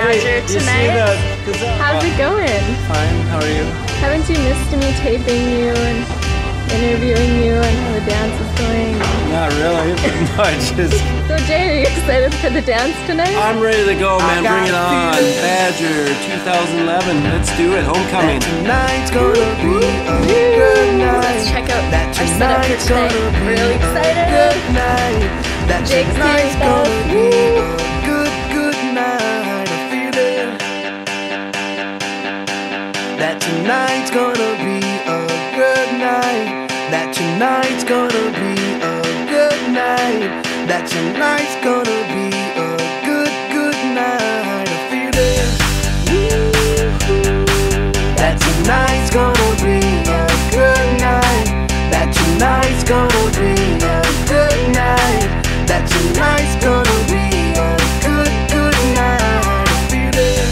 Badger tonight. How's it going? Fine, how are you? Haven't you missed me taping you and interviewing you and how the dance is going? Not really, but no, I just... So Jay, are you excited for the dance tonight? I'm ready to go, man. Bring it on. Badger 2011. Let's do it. Homecoming. Tonight's gonna be a good night. Let's check out our setup here today. Really excited. Good night. That Jake's tonight's here with gonna be a good night. I feel it. That tonight's gonna be a good night. That tonight's gonna be a good night. That tonight's gonna be a good night. I feel it. That tonight's gonna be a good night. That tonight's gonna be a good night. That tonight's gonna be a good night. I feel it.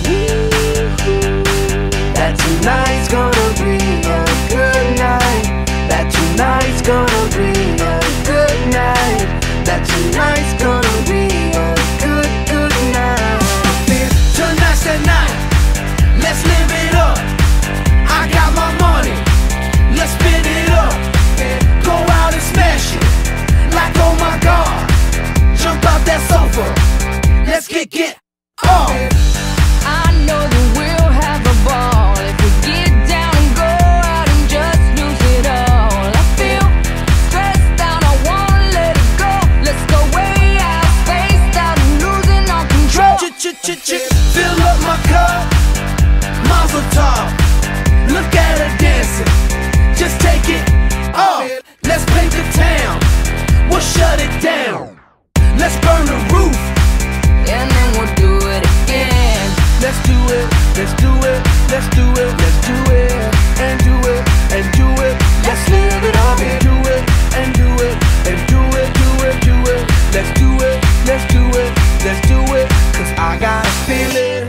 That tonight's gonna be a good night. That tonight's gonna be a good night. That tonight's gonna be a good night. Tonight's the night. Let's live it up. I got my money. Let's spin it up. Go out and smash it. Like oh my God. Jump out that sofa. Let's get off. I know that we'll have a ball if we get down and go out and just lose it all. I feel stressed out, I wanna let it go. Let's go way out, spaced out and losing all control. Fill up my cup, Mazel tov. Look at her dancing, just take it off. Let's paint the town, we'll shut it down. Let's burn the roof, And then we'll do it again. let's do it, let's do it, let's do it, let's do it, and do it, and do it. Let's live it up and do it, and do it, and do it, do it, do it. Let's do it, let's do it, let's do it. Cause I got a feeling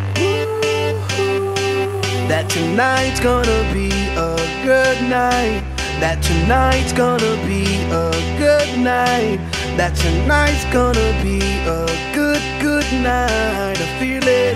that tonight's gonna be a good night. That tonight's gonna be a good night. That tonight's gonna be a good night. I feel it.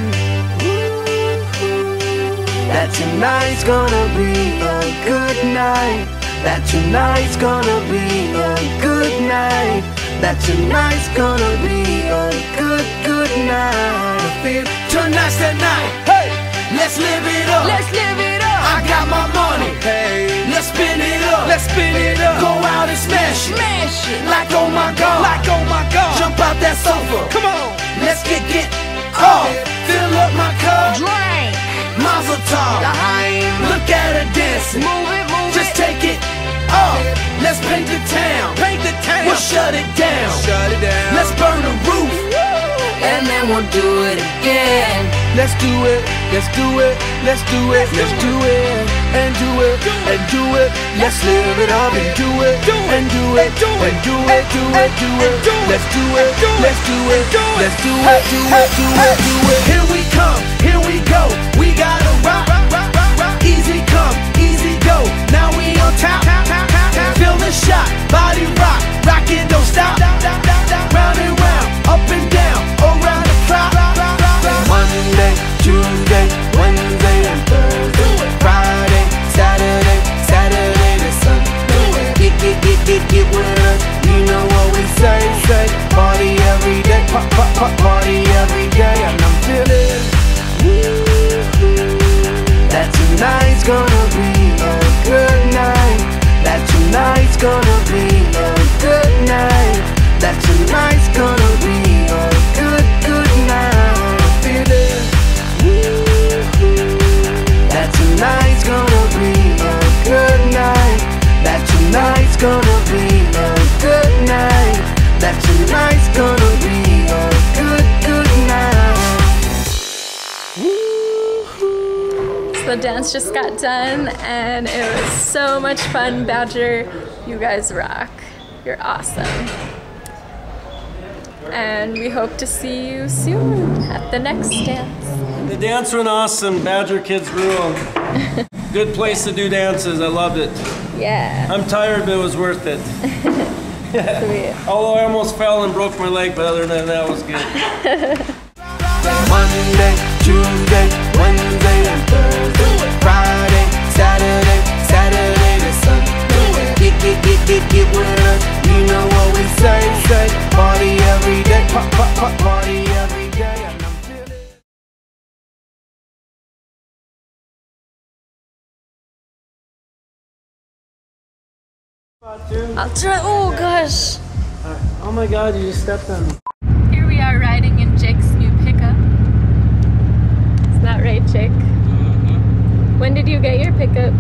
That tonight's gonna be a good night. That tonight's gonna be a good night. That tonight's gonna be a good night. I feel tonight's the night. Hey, let's live it up. Let's live it up. I got my money. Hey, let's spin it up. Let's spin it up. Go out and smash it. Smash it. Like oh my God. Like, oh my God. Jump out that sofa. Come on. Let's get off. Fill up my cup. Drink. Mazel tov. Look at her dancing. Move it, move Just it. take it off. Let's paint the town. Paint the town. We'll shut it down. Shut it down. Let's burn the roof. And then we'll do it again. Let's do it. Let's do it. Let's do it. Let's do it. And do it. And do it. Let's live it up and do it. And do it. And do it. Do it. Do it. Let's do it. Let's do it. Let's do it. Do it. Do it. Do it. Here we come. Here we go. We gotta rock. Easy come. Easy go. Now we on top. Feel the shot. Body rock. Rock it. Don't stop. Round and round. Up and down. Around the clock. Monday, Tuesday, Wednesday, and Thursday. Friday, Saturday, Saturday to Sunday. Get with us. You know what we say. Party every day. Party every day. And I'm feeling that tonight's gonna be a good night. That tonight's gonna be a good night. That tonight's gonna be a good night. I feel it. That tonight's gonna be a good night. That tonight's gonna be a good night. That tonight's gonna be a good night. So the dance just got done and it was so much fun. Badger, you guys rock. You're awesome. And we hope to see you soon at the next dance. The dance went awesome. Badger kids rule. Good place to do dances. I loved it. Yeah. I'm tired, but it was worth it. Sweet. Although I almost fell and broke my leg, but other than that, it was good. Monday, I'll try. Oh gosh. Oh my God, you just stepped on me. Here we are riding in Jake's new pickup. Is that right, Jake? Mm-hmm. When did you get your pickup?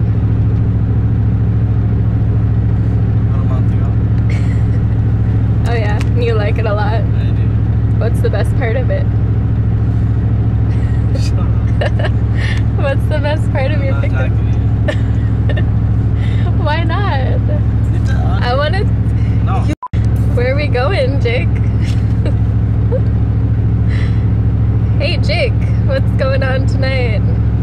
About a month ago. Oh yeah, and you like it a lot? I do. What's the best part of it? Shut up. What's the best part of your I'm not pickup? talking to you. Why not? I want to. No. Where are we going, Jake? Hey, Jake, what's going on tonight?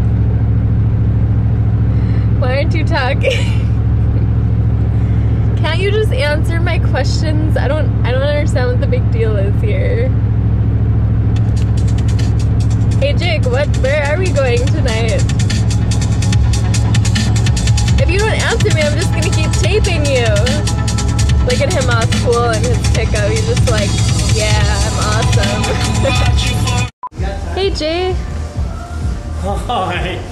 Why aren't you talking? Can't you just answer my questions? I don't understand what the big deal is here. Hey, Jake, where are we going tonight? If you don't answer me, I'm just gonna keep taping you. Look at him all cool in his pickup. He's just like, yeah, I'm awesome. Hey, Jay. Hi.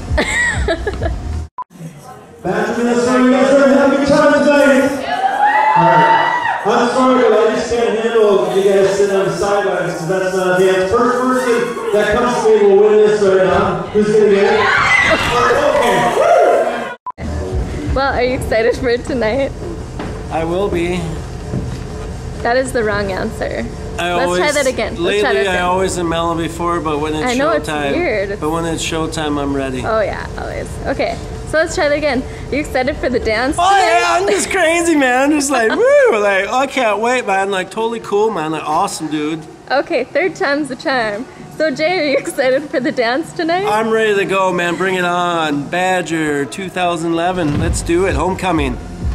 Benjamin, so you guys are having a good time tonight? Alright. I'm sorry, but I just can't handle you guys sitting on the sidelines because that's not a dance. First person that comes to me will win this right now. Who's going to get it? Okay. Well, are you excited for tonight? I will be. That is the wrong answer. Let's try that again. Lately, I always am mellow before, but when it's I know, showtime, it's weird. But when it's showtime, I'm ready. Oh yeah, always. Okay, so let's try that again. Are you excited for the dance Oh tonight? yeah, I'm just crazy, man. Just like woo, like oh, I can't wait, man. Like totally cool, man. Like awesome, dude. Okay, third time's the charm. So Jay, are you excited for the dance tonight? I'm ready to go, man. Bring it on, Badger 2011. Let's do it. Homecoming.